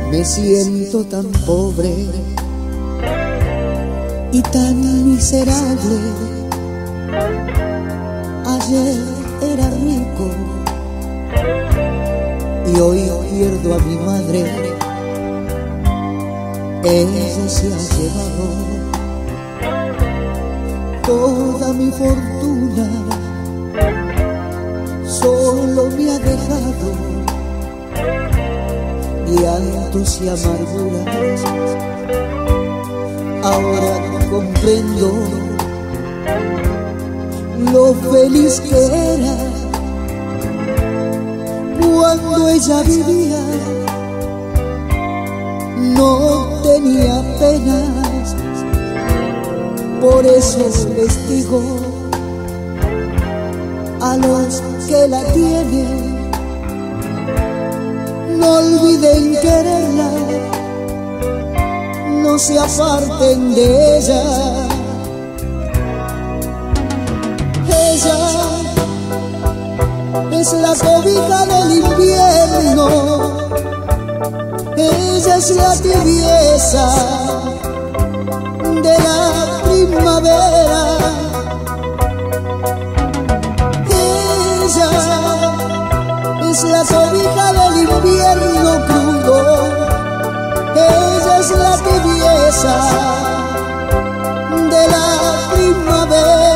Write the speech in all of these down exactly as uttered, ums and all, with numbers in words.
Me siento tan pobre y tan miserable. Ayer era rico y hoy pierdo a mi madre. Ella se ha llevado toda mi fortuna, solo me ha dejado llantos y amarguras. Ahora comprendo lo feliz que era cuando ella vivía. No tenía penas, por eso les digo a los que la tienen: no olviden quererla, no se aparten de ella. Ella es la cobija del invierno, ella es la tibieza de la primavera. Ella es la cobija del invierno crudo, ella es la tibieza de la primavera.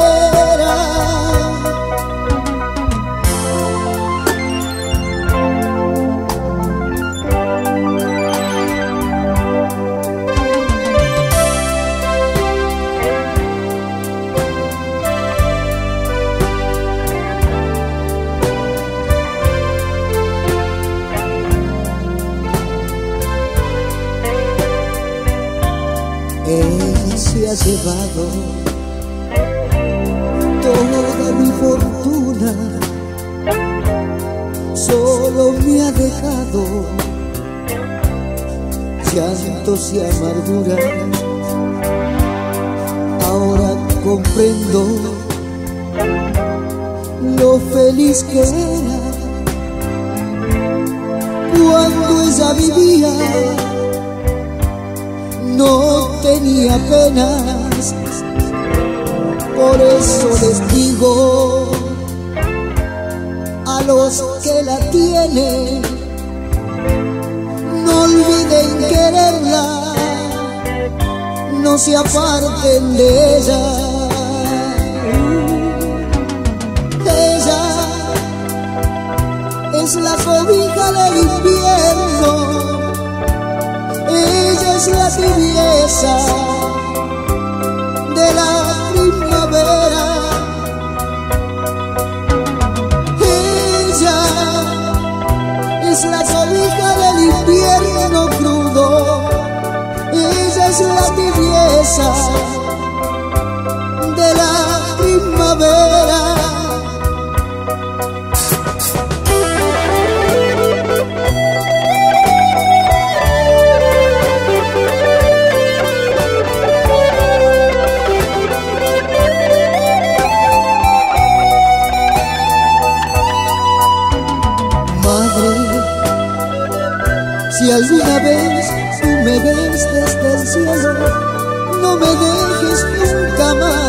Ella se ha llevado toda mi fortuna, solo me ha dejado llantos y amarguras. Ahora comprendo lo feliz que era cuando ella vivía. No tenía penas, por eso les digo a los que la tienen: no olviden quererla, no se aparten de ella. Ella es la cobija del invierno, ella es la tibieza de la primavera. Ella es la cobija del invierno crudo, ella es la tibieza de la primavera. Si alguna vez tú me ves desde el cielo, no me dejes nunca más.